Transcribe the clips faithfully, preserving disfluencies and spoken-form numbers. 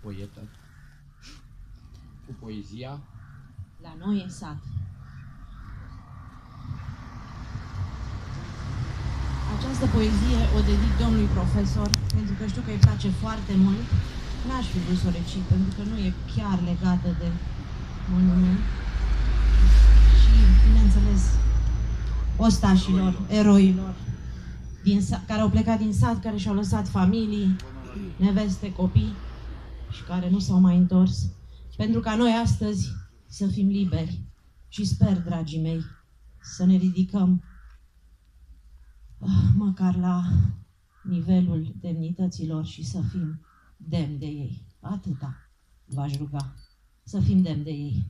poetă cu poezia La noi în sat. Această poezie o dedic domnului profesor, pentru că știu că îi place foarte mult. N-aș fi vrut să o recit, pentru că nu e chiar legată de monument. Și, bineînțeles, ostașilor, eroilor, din sat, care au plecat din sat, care și-au lăsat familii, neveste, copii și care nu s-au mai întors. Pentru ca noi astăzi să fim liberi și sper, dragii mei, să ne ridicăm măcar la nivelul demnităților și să fim demni de ei. Atâta v-aș ruga, să fim demni de ei.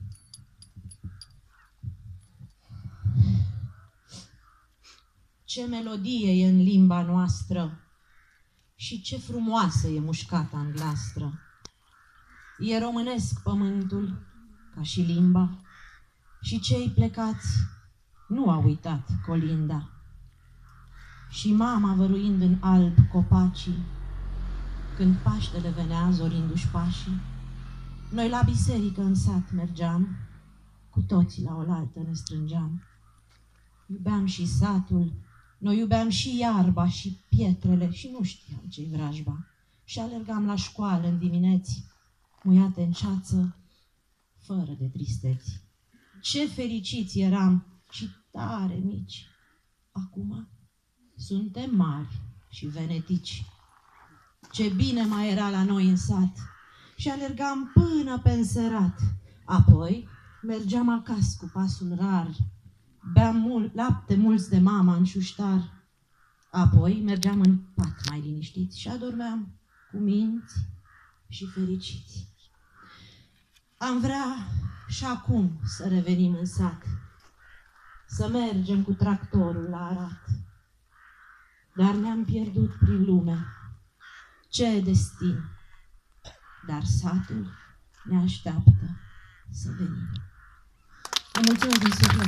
Ce melodie e în limba noastră și ce frumoasă e mușcata în glastră. E românesc pământul ca și limba și cei plecați nu au uitat colinda. Și mama văruind în alb copacii, când Paștele venea zorindu-și pașii, noi la biserică în sat mergeam, cu toții la oaltă ne strângeam. Iubeam și satul, noi iubeam și iarba și pietrele și nu știam ce-i vrajba. Și alergam la școală în dimineți, muiate în ceață, fără de tristeți. Ce fericiți eram și tare mici! Acum suntem mari și venetici. Ce bine mai era la noi în sat și alergam până pe înserat. Apoi mergeam acasă cu pasul rar, beam mult, lapte mulți de mama în șuștar. Apoi mergeam în pat mai liniștiți și adormeam cu minți și fericiți. Am vrea și acum să revenim în sat, să mergem cu tractorul la arat. Dar ne-am pierdut prin lume. Ce destin! Dar satul ne așteaptă să venim. Vă mulțumesc din suflet!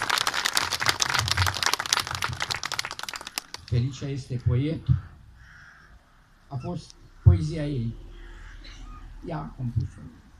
Felicia este poet. A fost poezia ei. Ea a compus-o.